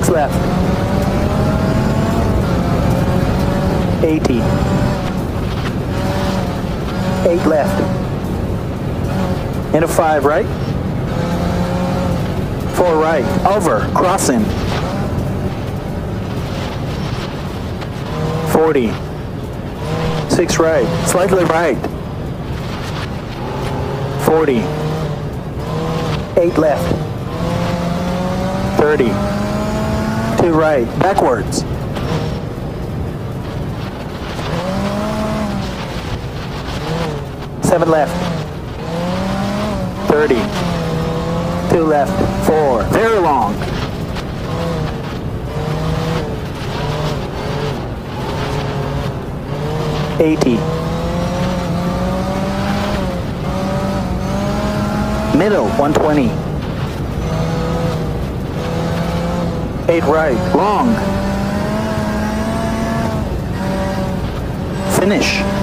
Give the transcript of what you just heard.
6 left. 80. 8 left. Into 5 right. 4 right. Over. Crossing. 40. 6 right. Slightly right. 40. 8 left. 30. 2 right. Backwards. 7 left. 30. 2 left. 4. Very long. 80. Middle, 120. 8 right, long. Finish.